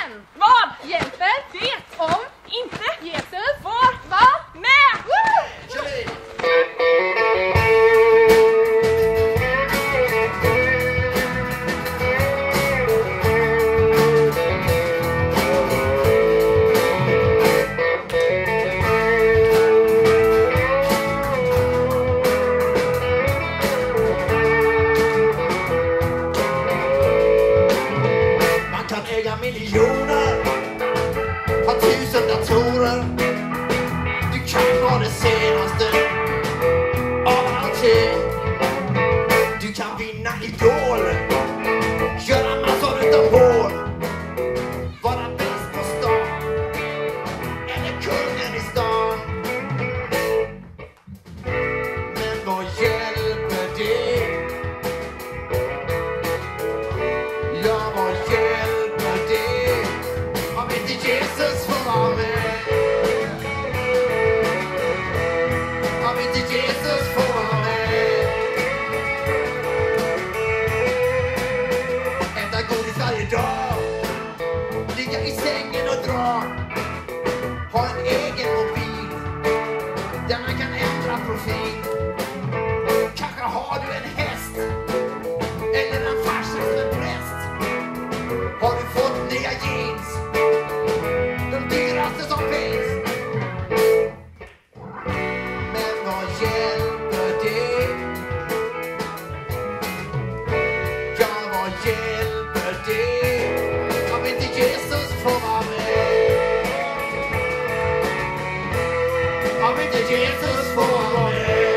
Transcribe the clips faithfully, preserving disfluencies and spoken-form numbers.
Men vad hjälper det om inte Jesus får var med? Äga miljoner, ha tusen datorer. Du kan ha det senaste av allting. Du kan vinna Idol, göra massor utav mål, vara bäst på stan eller kungen i stan. Men vad hjälper det? Ja, vad hjälper det om inte Jesus får vara med? Om inte Jesus får vara med. Äta godis varje dag, ligga i sängen och dra, ha en egen mobil där man kan ändra profil. Kanske har du en häst eller en farsa som är präst. Har du fått nya jeans, de dyraste som finns? Men vad hjälper det? Ja, vad hjälper det om inte Jesus får vara med? Om inte Jesus får vara med.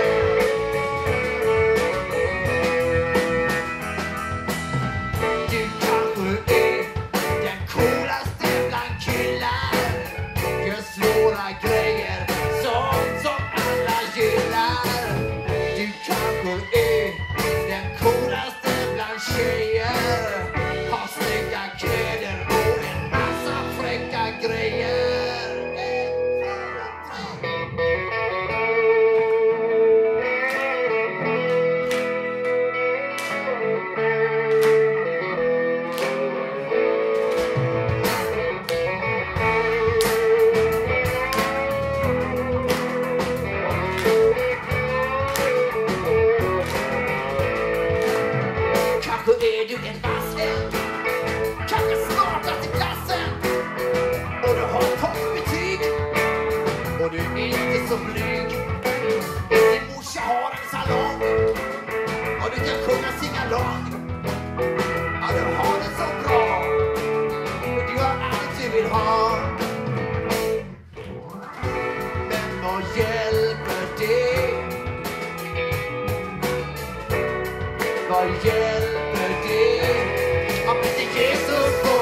Du kanske är den coolaste bland killar, gör svåra grejer, sånt som alla gillar. Du kanske är den coolaste bland tjejer, har snygga kläder och en massa fräcka grejer. Kanske är du en vass vän, kanske smartast i klassen, och du har toppbetyg och du är inte så blyg. Din morsa har en salong och du kan sjunga singalong. Ja, du har det så bra och du har allt du vill ha. Men vad hjälper det? Vad hjälper det om inte Jesus får